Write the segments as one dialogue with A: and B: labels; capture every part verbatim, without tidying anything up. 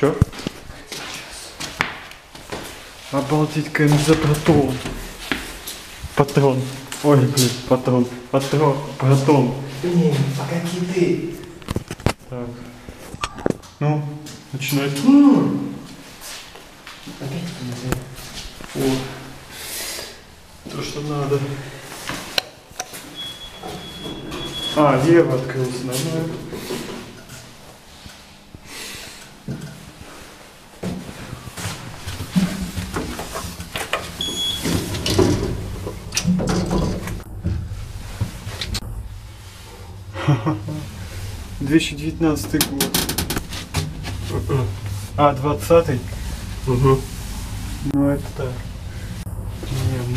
A: Чё? Обалдеть, КМЗ Протон. Патрон. Ой, блин, патрон. Патрон. Протон.
B: Блин, погоди ты.
A: Так. Ну, начинай.
B: Опять КМЗ.
A: О. То, что надо. А, лево открылся, нормально. две тысячи девятнадцатый год. А, двадцатый?
B: Угу.
A: Ну это так. Нервно.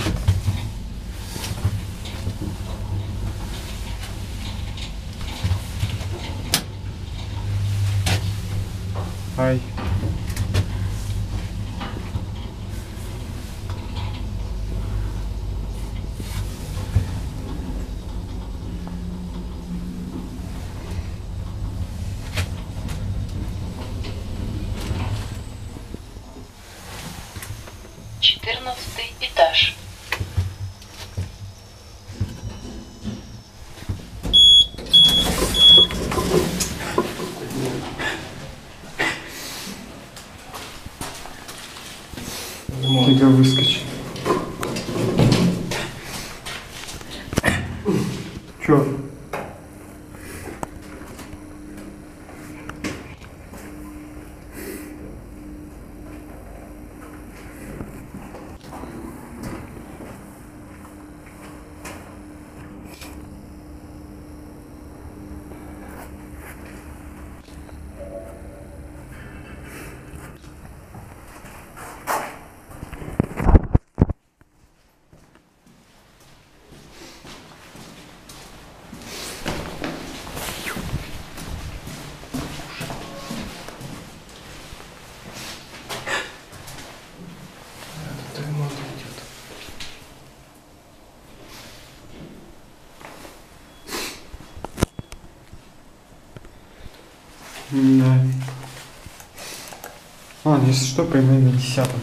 A: Ай.
C: Четырнадцатый этаж.
A: Тыга выскочил. Чё?
B: Тут ремонт идет.
A: Да. А, если что, поймай на десятом.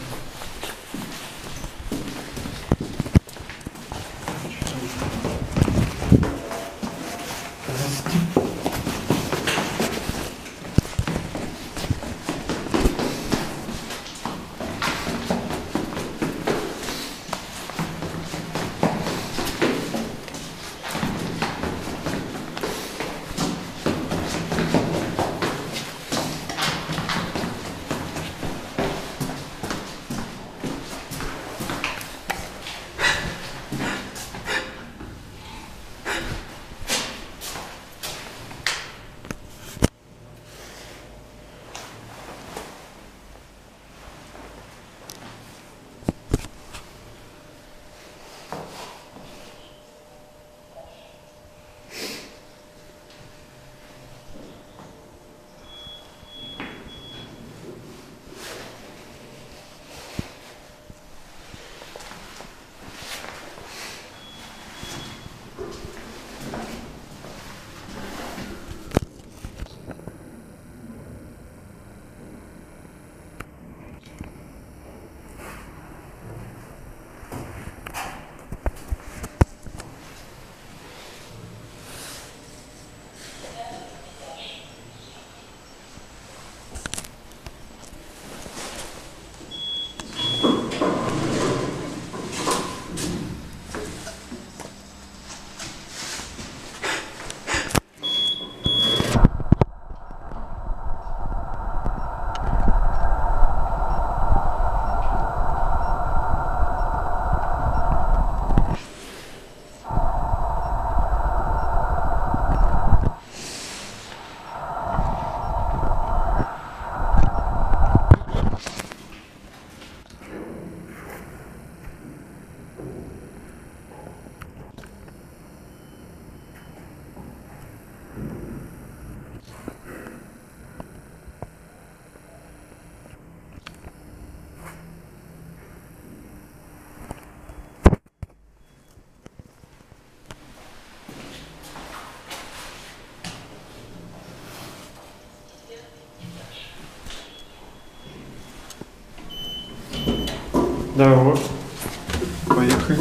A: Здорово. Поехали.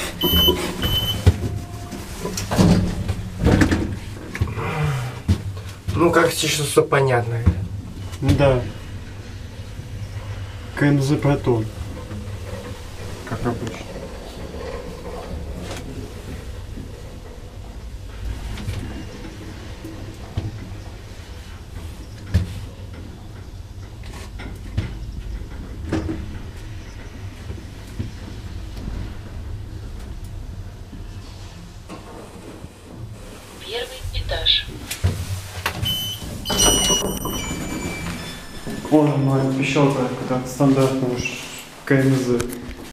B: Ну, как сейчас все понятно.
A: Да. КМЗ Протон. Как обычно.
C: Первый этаж.
A: О, моя пищалка, как стандартного ш- КМЗ.